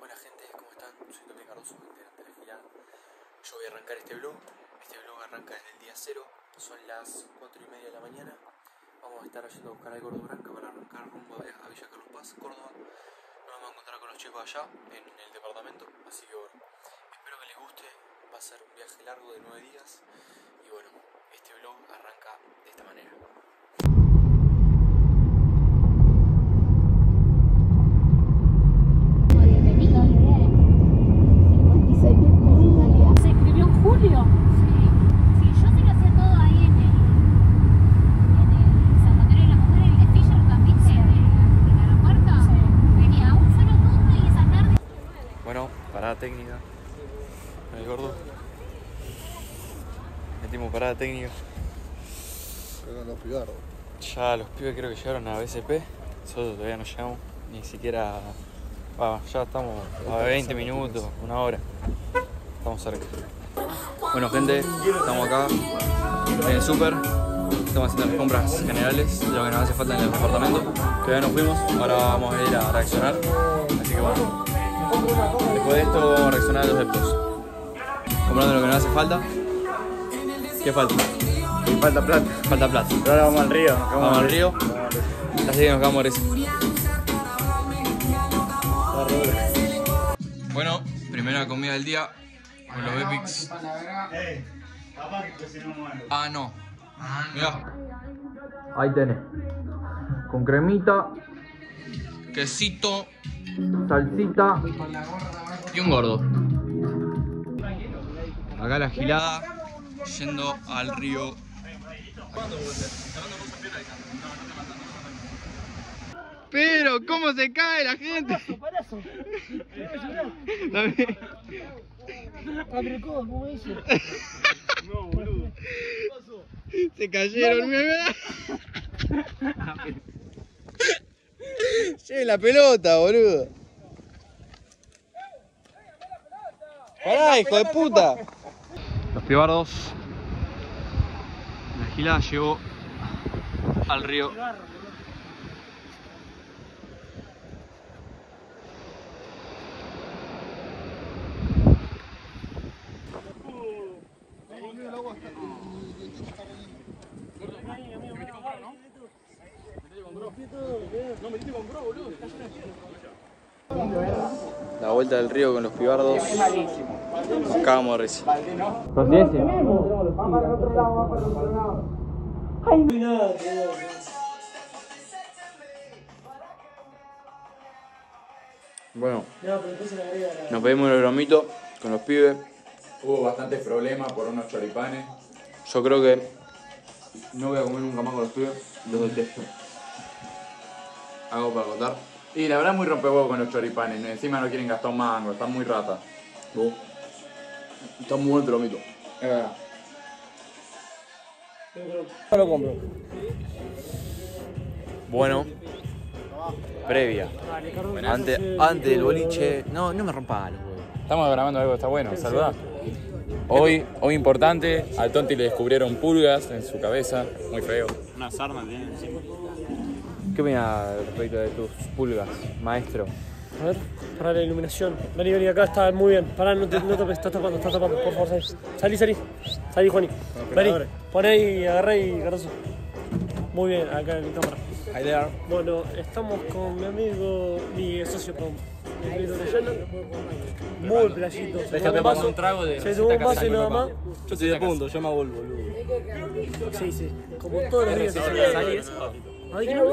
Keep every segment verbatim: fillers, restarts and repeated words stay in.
Buena gente, ¿cómo están? Soy Toti Cardoso, integrante de la Gilada. Yo voy a arrancar este vlog. Este vlog arranca desde el día cero. Son las cuatro y media de la mañana. Vamos a estar yendo a buscar al Gordo Branca para arrancar rumbo a Villa Carlos Paz, Córdoba. Nos vamos a encontrar con los chicos allá, en el departamento. Así que bueno, espero que les guste. Va a ser un viaje largo de nueve días. Y bueno, este vlog arranca de esta manera. Bueno, parada técnica con el Gordo. Metimos parada técnica. Llegan los pigarros. Ya los pibes creo que llegaron a B C P. Nosotros todavía no llegamos. Ni siquiera... Ah, ya estamos a veinte minutos, una hora. Estamos cerca. Bueno gente, estamos acá en el súper. Estamos haciendo las compras generales de lo que nos hace falta en el departamento. Todavía nos fuimos, ahora vamos a ir a reaccionar. Así que bueno, después de esto vamos a reaccionar a los deptos. Comprando lo que nos hace falta. ¿Qué falta? Y falta plata. Falta plata. Pero ahora vamos al río. Vamos, vamos al río. Así que nos quedamos por eso. Bueno, primera comida del día con los Epics. Ah, no. Mirá. Ahí tenés. Con cremita, quesito, salsita y un gordo. Acá la Gilada yendo al río. Pero, ¿cómo se cae la gente? Parazo, Dame. abre codo, ¿cómo dice? No, boludo. Se cayeron, mira. Che, la pelota, boludo. Pará, hijo de puta. Los pibardos. La Gilada llegó al río. La vuelta del río con los pibardos. Nos cagamos de risa. ¿Procedencia? Bueno, nos pedimos el bromito con los pibes. Hubo bastantes problemas por unos choripanes. Yo creo que no voy a comer nunca más con los pibes. Los detesto. ¿Algo para contar? Y la verdad muy rompehuevos con los choripanes. Encima no quieren gastar un mango, están muy ratas. No. Está muy bueno el bromito. Es verdad. No lo compro. Bueno, previa. Antes, antes del boliche. No, no me rompa los huevos. Estamos grabando algo, está bueno, saludá. Hoy, hoy importante, al Tonti le descubrieron pulgas en su cabeza, muy feo. Una sarna tiene encima. ¿Qué opinas respecto de tus pulgas, maestro? A ver, para la iluminación. Vení, vení, acá está muy bien. Pará, no te no tapes, estás tapando, estás tapando. Por favor, salí. Salí, salí. Salí, Juani. Vení, pon ahí, agarrá ahí, Cardoso. Muy bien, acá en mi cámara. Hi there. Bueno, estamos con mi amigo, mi socio, perdón, mi amigo Rellano. Muy playito. Se tomó un vaso, un trago de se tomó un vaso y nada más. Yo estoy de punto, yo me hago el boludo. Sí, sí, como todos los días. ¿Sabes? Ay, que no.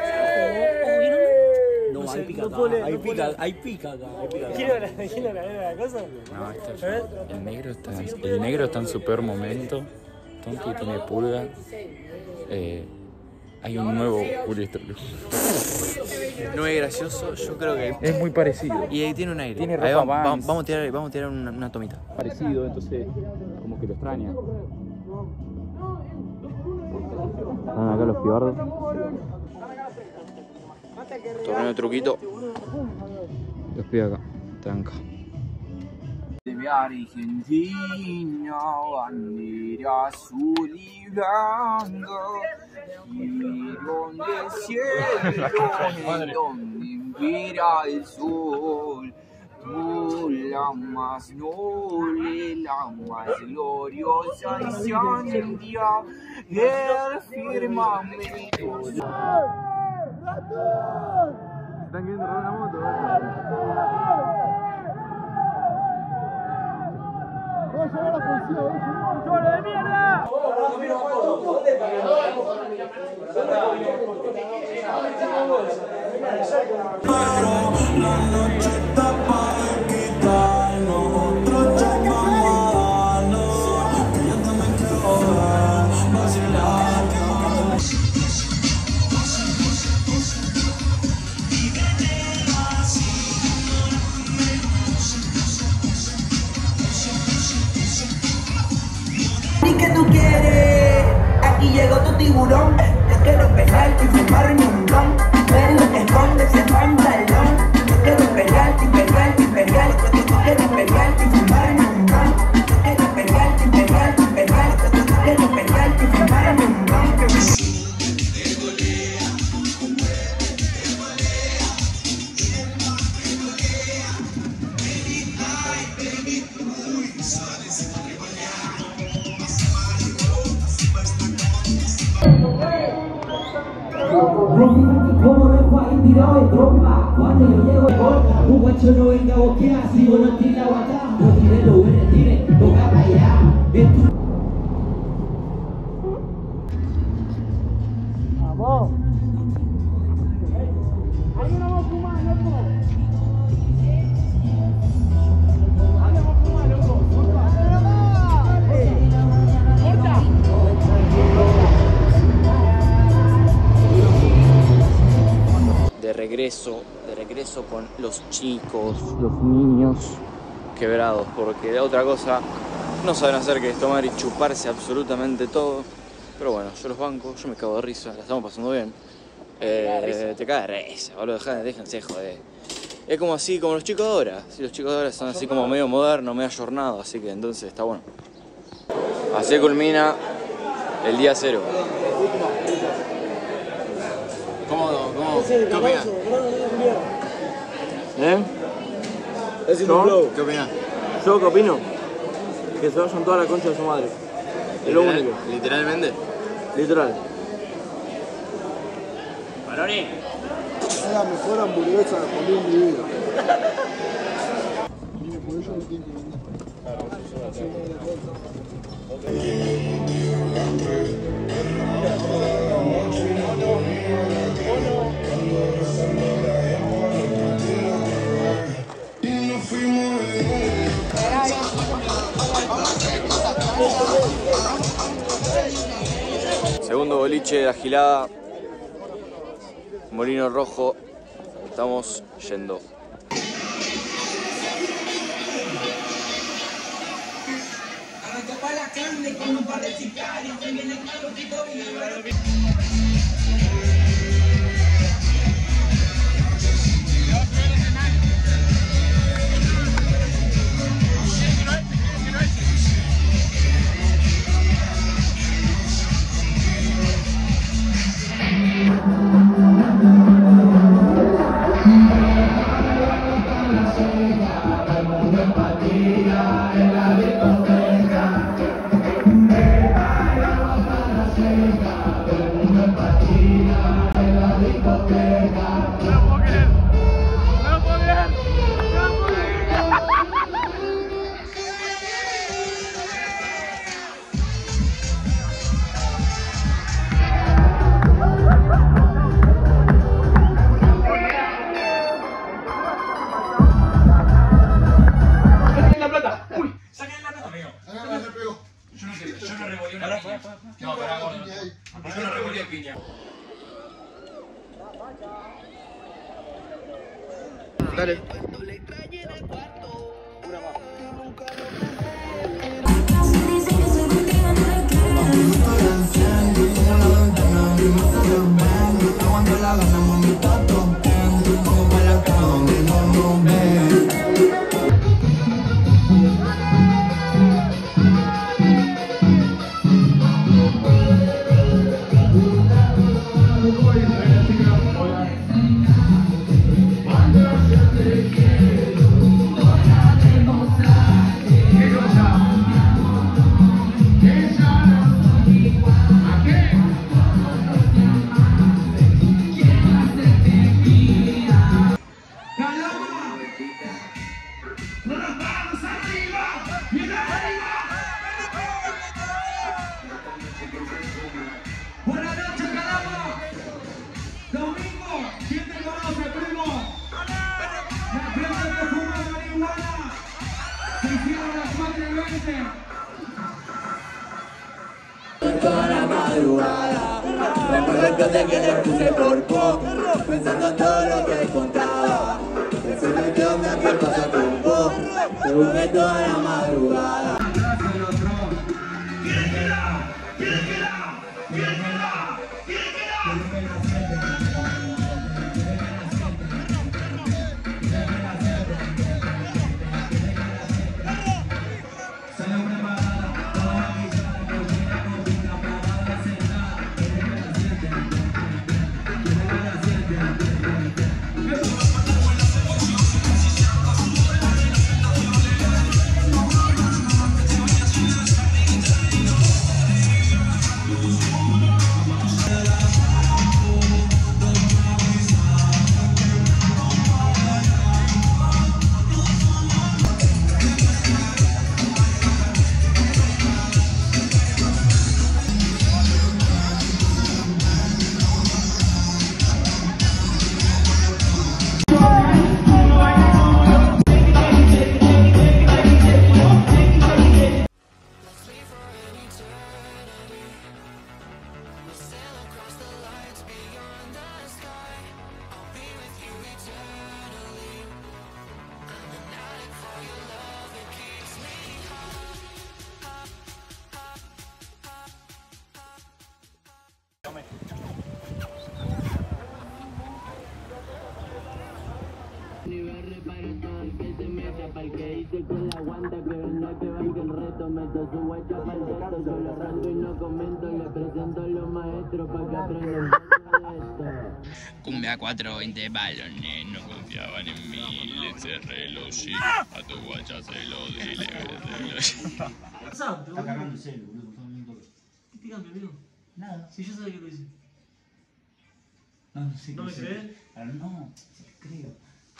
No, No hay sé, pica no acá, pone- hay no pica, pone- hay pica acá, hay pica acá. ¿Quién era la, quién era la, la cosa? No, esto es- A ver. el negro está, el negro está en su peor momento. Tonti tiene pulga. Eh, hay un nuevo Julio. No es gracioso, yo creo que. Es muy parecido. Y ahí tiene un aire. Tiene Ahí ropa vamos, vamos, Vans. vamos a tirar, vamos a tirar una, una tomita. Parecido, entonces como que lo extraña. Están acá los pibardos. Torneo de truquito. Los pibes acá. Tranca. De Argentina, bandera azul y blanca, girón del cielo, en donde impera el sol, la más noble, la más gloriosa y santía, el firmamento. Están queriendo robar una moto. ¡Cholo de mierda! La noche está para quitarnos, otro choque vamos a darnos, que yo también quiero ver, vacilar. ¿Y qué tú quieres? Aquí llegó tu tiburón. Yo quiero pegarte y fumarme un blon. Ver lo que esconde ese pantalón. Yo quiero pegarte y pegarte y pegarte. Yo quiero pegarte y fumarme un blon. Yo quiero pegarte y pegarte y pegarte. Yo quiero pegarte y fumarme un blon. Como no fue ahí tirado de trompa, cuando yo llego el gol, un guacho no venga a boquear, si vos no tira guatá, no tire, lo ven, tire, toca para allá, en tu... Vamos. Alguien no va a fumar, loco. Alguien va a fumar, loco. De regreso, de regreso con los chicos, los niños quebrados, porque de otra cosa no saben hacer que es tomar y chuparse absolutamente todo. Pero bueno, yo los banco, yo me cago de risa, la estamos pasando bien. Eh, te cagas de risa, boludo, déjense joder. Es como así, como los chicos de ahora. Si los chicos de ahora son así como medio modernos, medio ayornados, así que entonces está bueno. Así culmina el día cero. ¿Cómo, cómo, qué opinas? ¿Eh? ¿Yo? ¿Qué opinas? ¿Yo qué opino? Que se vayan toda la concha de su madre. Es lo único. ¿Literalmente? Literal. ¡Maroni! Es la mejor hamburguesa que comí en mi vida. Segundo boliche de Agilada, Molino Rojo, estamos yendo. Dale. Cuando yo te quiero manos arriba, bien arriba. Buenas noches, Calama. Domingo, ¿quién te conoce, primo? La gente que fuma marihuana. Se hicieron las cuatro y veinte. Toda la madrugada, recuerdo el placer que le puse por poco, pensando en todo lo que contaba. Pensando en qué onda, qué pasa con vos, se vuelve toda la madrugada. ¿Quién queda? ¿Quién queda? ¿Quién queda? ¿Quién queda? Sale una parada, toda la villa, la cocina, comida, parada, cena. ¿Quién me la siente? ¿Quién me la siente? Cumbia cuatro veinte balones, no confiaban en mí, le cerré los sí, a tu guacha se lo di, le besé los sí. Está cagando el celu, boludo. ¿Qué te cambia, amigo? Nada. Si yo sabía que lo hice. No, no sé. ¿No me crees? No, creo.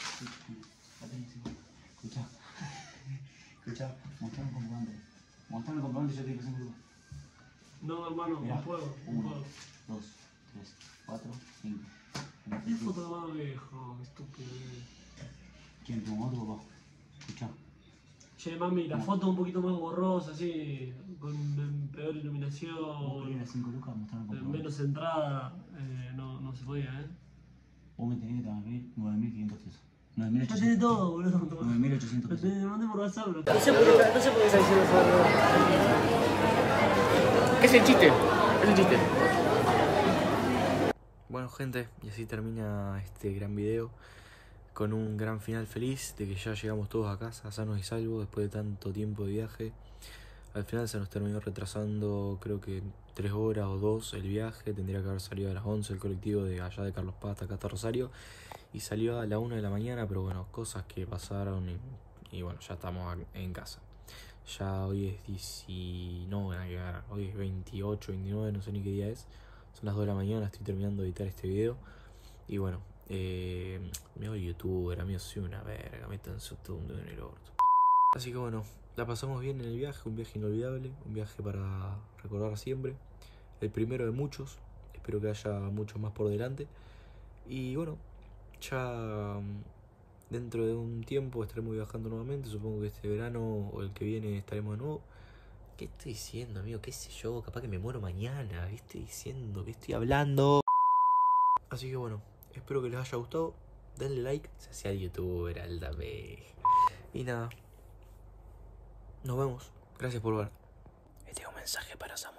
Escucha. Escucha, mostrame el comprobante. Mostrame el comprobante y yo te digo que es un grupo. No, hermano, Mirá, no puedo. No uno, puedo. dos, tres, cuatro, cinco. ¿Qué foto de mano viejo? Qué estúpido. ¿Quién? ¿Tu mamá o tu papá? Escucha. Che, mami, la No. foto un poquito más borrosa, así, con em, peor ¿Vos iluminación, querés las cinco lucas? Mostrame el eh, comprobante. menos entrada, eh, no, no se podía, ¿eh? Vos me tenés que transferir nueve mil quinientos pesos. nueve mil Ya tenés ochocientos. todo, boludo. nueve mil ochocientos Te pesos. te mandé por WhatsApp, bro. No sé por qué, no sé por qué está diciendo eso. Es el chiste, es el chiste. Bueno gente, y así termina este gran video con un gran final feliz de que ya llegamos todos a casa, sanos y salvos, después de tanto tiempo de viaje. Al final se nos terminó retrasando creo que tres horas o dos el viaje, tendría que haber salido a las once el colectivo de allá de Carlos Paz acá hasta Rosario, y salió a la una de la mañana, pero bueno, cosas que pasaron y, y bueno, ya estamos en casa. Ya hoy es dieci... no, nada que ver, hoy es veintiocho, veintinueve, no sé ni qué día es. Son las dos de la mañana, estoy terminando de editar este video. Y bueno, eh, me voy youtuber, amigos, soy una verga, métanse todo un dedo en el orto. Así que bueno, la pasamos bien en el viaje, un viaje inolvidable, un viaje para recordar siempre. El primero de muchos, espero que haya muchos más por delante. Y bueno, ya dentro de un tiempo estaremos viajando nuevamente, supongo que este verano o el que viene estaremos de nuevo. ¿Qué estoy diciendo, amigo? ¿Qué sé yo? Capaz que me muero mañana. ¿Qué estoy diciendo? ¿Qué estoy hablando? Así que bueno, espero que les haya gustado. Denle like, se hacía youtuber, aldame. Y nada, nos vemos. Gracias por ver. Este es un mensaje para Samuel.